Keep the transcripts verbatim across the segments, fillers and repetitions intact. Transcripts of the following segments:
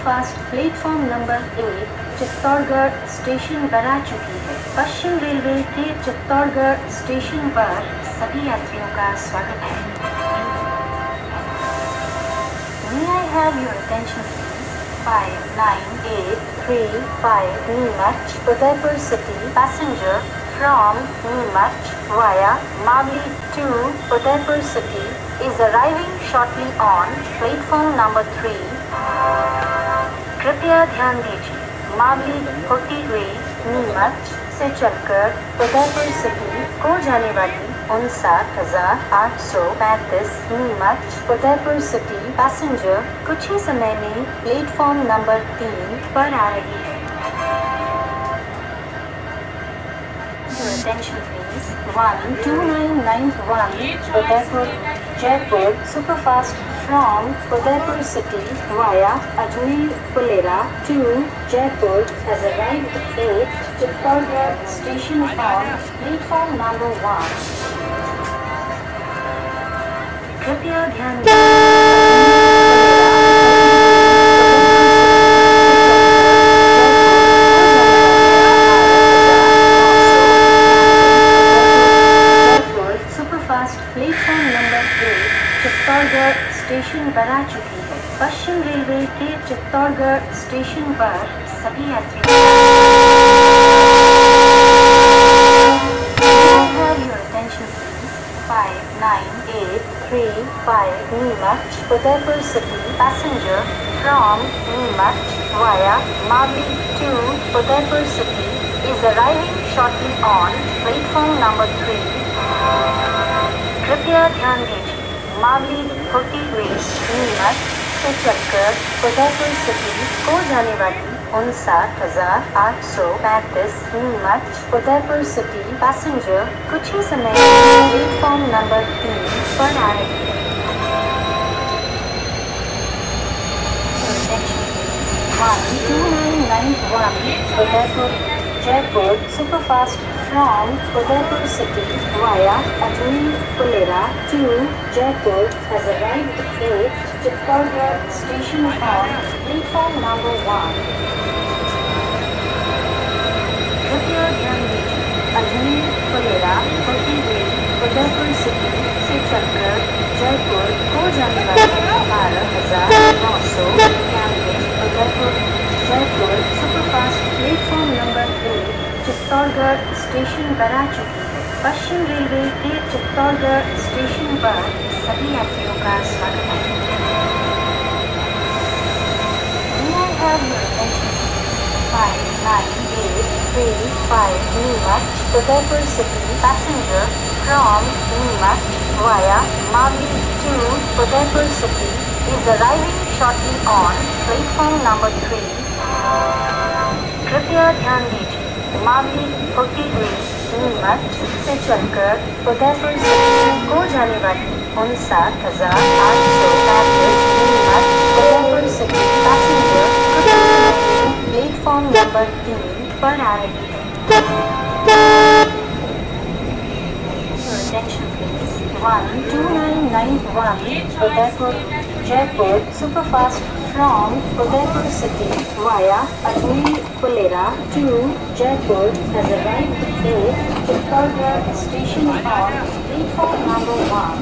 Superfast platform number एक Chittorgarh station पर आ चुकी है। पश्चिम रेलवे के चित्तौड़गढ़ स्टेशन पर सभी यात्रियों का स्वागत है। May I have your attention please? five nine eight three five Neemuch, Udaipur City passenger from Neemuch via Mawli to Udaipur City is arriving shortly on platform number three. कृपया ध्यान दीजिए, मावली होती हुई नीमच से चलकर उदयपुर सिटी को जाने वाली उनसाठ हजार आठ सौ पैंतीस नीमच उदयपुर सिटी पैसेंजर कुछ ही समय में प्लेटफॉर्म नंबर तीन पर आ रही है। Your attention please. one two nine nine one Udaipur Jaipur Superfast from Udaipur City via Ajmer Pulera to Jaipur has arrived at Chittorgarh station on platform number one. कृपया ध्यान platform number एक Chittorgarh station पर आ चुकी है। पश्चिम railway के Chittorgarh station पर सभी यात्रियों five nine eight three five Neemuch Udaipur City passenger from Neemuch via Mawli to Udaipur City is arriving shortly on platform number three. कृपया ध्यान दीजिए, मावली होती हुई नीमच से चलकर उदयपुर सिटी को जाने वाली उनसाठ हजार आठ सौ पैंतीस नीमच उदयपुर सिटी पैसेंजर कुछ ही समय में प्लेटफॉर्म नंबर तीन पर आ रही है। one two nine nine one Udaipur Jaipur Superfast from Udaipur City via Ajmer Pulera to Jaipur has arrived at Chittorgarh station on platform number one. कृपया ध्यान दीजिए, अजमेर पुलेरा होती हुई उदयपुर सिटी से चलकर जयपुर को जाने वाली बारह हजार नौ सौ इक्यानवे Udaipur Jaipur superfast platform number एक चित्तौड़गढ़ स्टेशन पर आ चुकी है। पश्चिम रेलवे के चित्तौड़गढ़ स्टेशन पर सभी यात्रियों का स्वागत है। May I have your attention? five nine eight three five Neemuch Udaipur City passenger from Neemuch via Mawli to Udaipur City is arriving shortly on platform number three. कृपया ध्यान दीजिए, मावली होती हुई नीमच से चलकर उदयपुर सिटी को जाने वाली उनसाठ हजार आठ सौ पैंतीस Neemuch Udaipur city passenger platform number तीन पर आ रही है। Attention please. one two nine nine one Udaipur Jaipur Superfast from Udaipur City via Ajmer Pulera to Jaipur has arrived at Chittorgarh station on platform number one.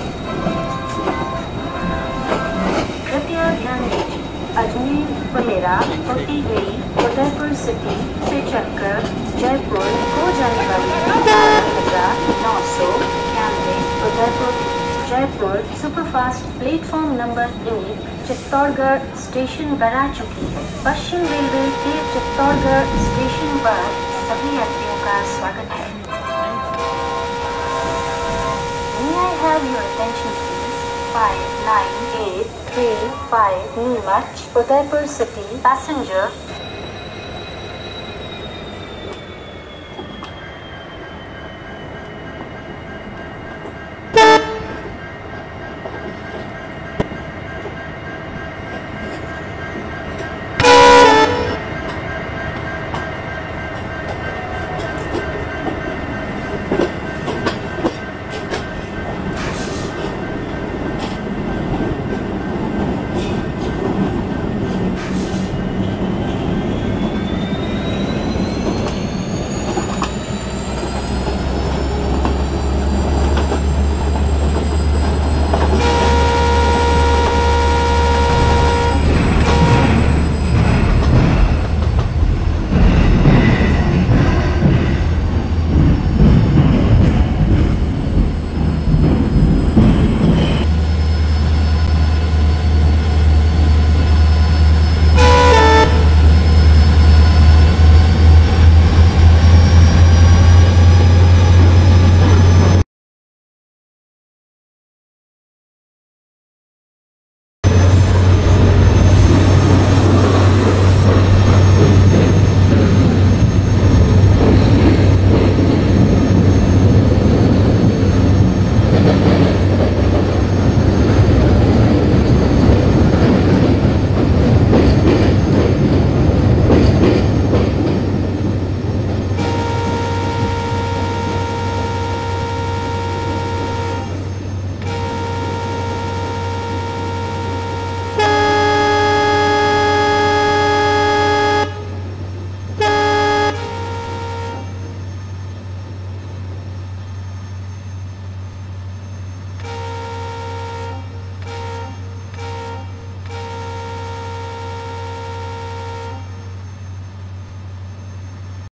कृपया ध्यान दीजिए, अजमेर पुलेरा होती हुई Udaipur city से चलकर जयपुर को जाने वाली बारह हजार नौ सौ इक्यानवे Udaipur Jaipur superfast platform number एक चित्तौड़गढ़ स्टेशन पर आ चुकी है। पश्चिम रेलवे के चित्तौड़गढ़ स्टेशन पर सभी यात्रियों का स्वागत है। May I have your attention please? five nine eight three five Neemuch Udaipur City passenger